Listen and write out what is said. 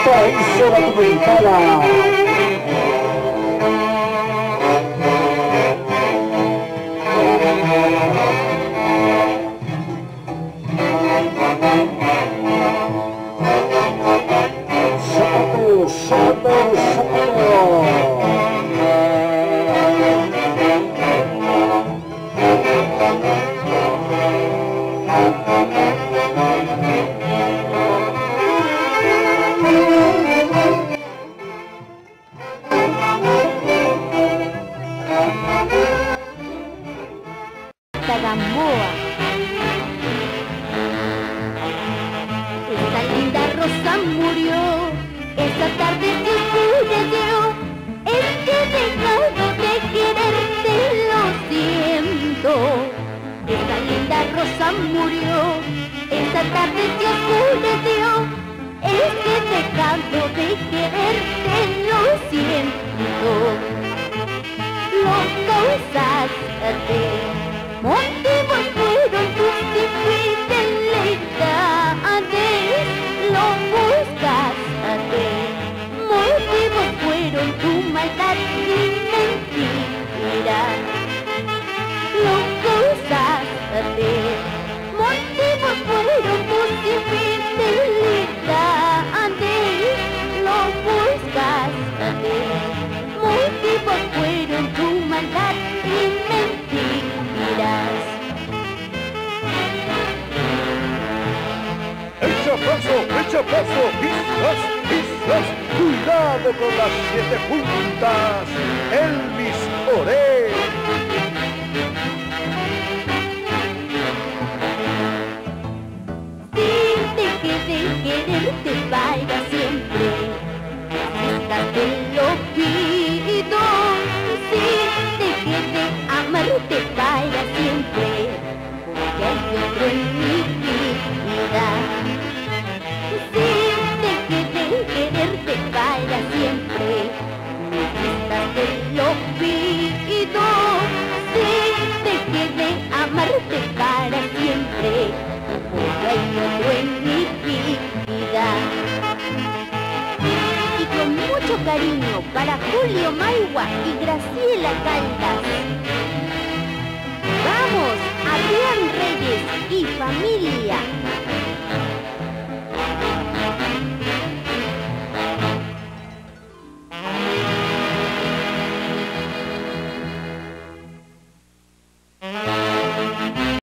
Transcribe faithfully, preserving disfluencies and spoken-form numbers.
Paraíso Documentada. Sábado, sábado, sábado. Gamboa. Esta linda rosa murió, esta tarde se oscureció, es que he dejado de quererte, lo siento. Esta linda rosa murió, esta tarde se oscureció, es que he dejado de quererte, lo siento. Lo causaste, motivos fueron tus infidelidades, lo buscaste, motivos fueron tu maldad y mentiras. Lo causaste, motivos fueron tus infidelidades, lo buscaste, motivos fueron tu maldad y mentiras. Echa paso, echa paso, pisas, pisas, cuidado con las siete puntas, Elvis Oré. Si dejé de quererte para siempre, esta te lo pido. Si dejé de amarte para siempre, porque hay otro en mi vida. Si dejé de quererte para siempre, esta te lo pido. Si dejé de amarte para siempre, porque hay otro en mi vida. Y con mucho cariño para Julio Maigua y Graciela Caldas. ¡Vamos, Adrián Reyes y familia!